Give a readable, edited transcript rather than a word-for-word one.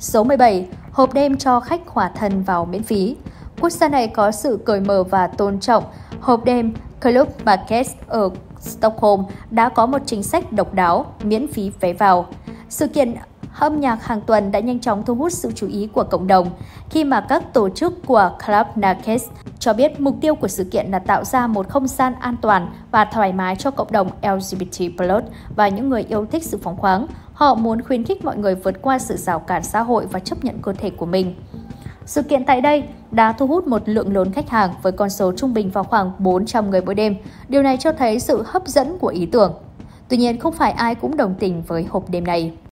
Số 17. Hộp đêm cho khách khỏa thân vào miễn phí. Quốc gia này có sự cởi mở và tôn trọng. Hộp đêm Club Market ở Stockholm đã có một chính sách độc đáo, miễn phí vé vào. Sự kiện âm nhạc hàng tuần đã nhanh chóng thu hút sự chú ý của cộng đồng, khi mà các tổ chức của Club Market cho biết mục tiêu của sự kiện là tạo ra một không gian an toàn và thoải mái cho cộng đồng LGBT+ và những người yêu thích sự phóng khoáng. Họ muốn khuyến khích mọi người vượt qua sự rào cản xã hội và chấp nhận cơ thể của mình. Sự kiện tại đây đã thu hút một lượng lớn khách hàng với con số trung bình vào khoảng 400 người mỗi đêm. Điều này cho thấy sự hấp dẫn của ý tưởng. Tuy nhiên, không phải ai cũng đồng tình với hộp đêm này.